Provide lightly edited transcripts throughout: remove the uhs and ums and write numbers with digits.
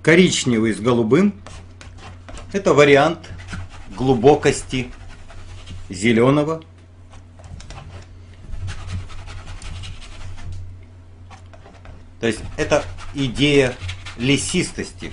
коричневый с голубым. Это вариант глубокости зеленого. То есть это идея лесистости.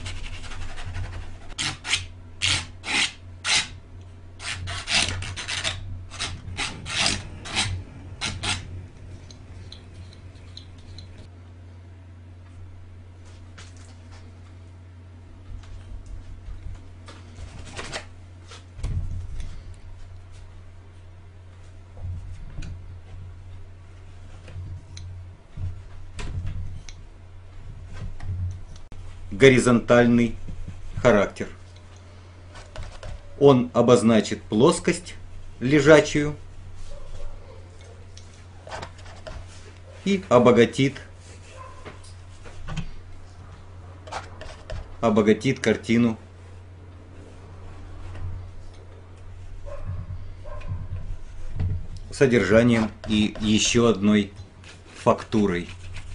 Горизонтальный характер. Он обозначит плоскость лежачую и обогатит картину содержанием и еще одной фактурой.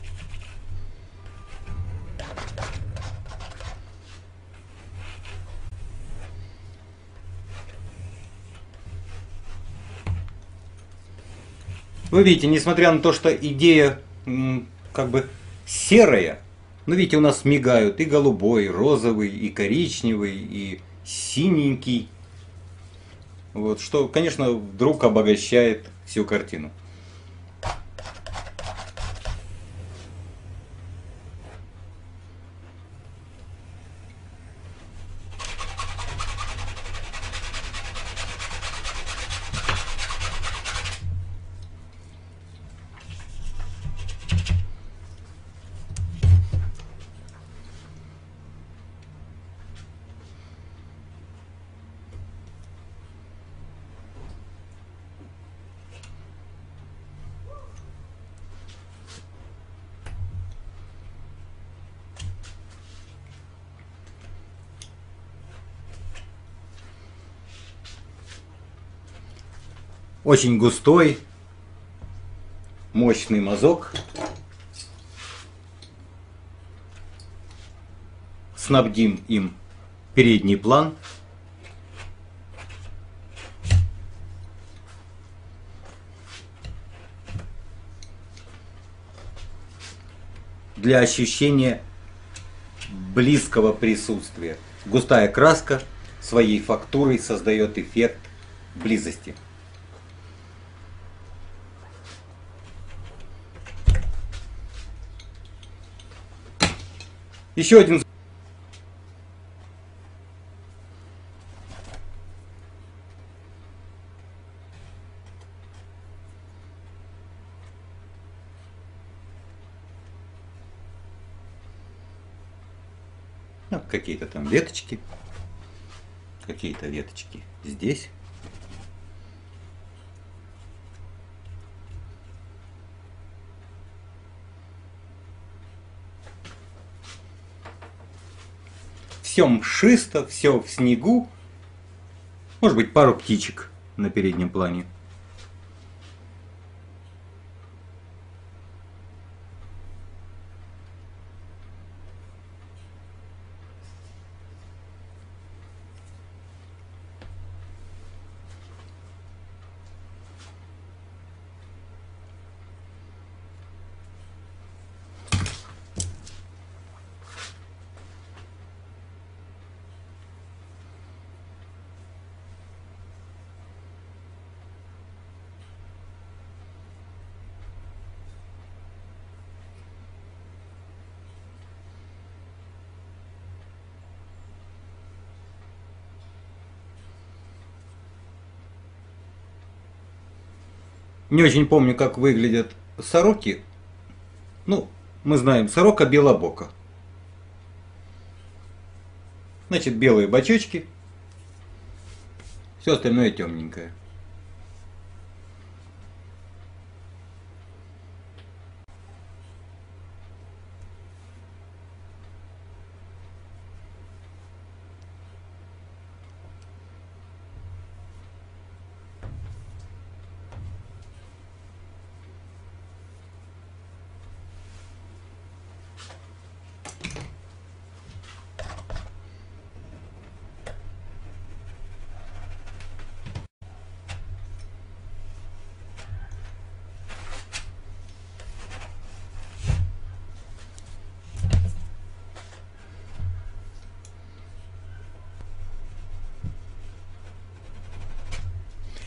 Вы видите, несмотря на то, что идея как бы серая, но видите, у нас мигают и голубой, и розовый, и коричневый, и синенький. Вот, что, конечно, вдруг обогащает всю картину. Очень густой, мощный мазок. Снабдим им передний план. Для ощущения близкого присутствия. Густая краска своей фактурой создает эффект близости. Еще один. Ну, какие-то там веточки. Какие-то веточки здесь. Все мшисто, все в снегу. Может быть, пару птичек на переднем плане. Не очень помню, как выглядят сороки. Ну, мы знаем, сорока белобока. Значит, белые бочочки. Все остальное темненькое.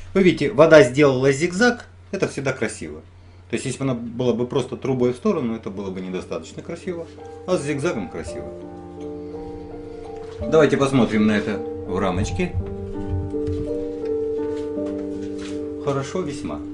Вы видите, вода сделала зигзаг, это всегда красиво. То есть, если бы она была бы просто трубой в сторону, это было бы недостаточно красиво. А с зигзагом красиво. Давайте посмотрим на это в рамочке. Хорошо весьма.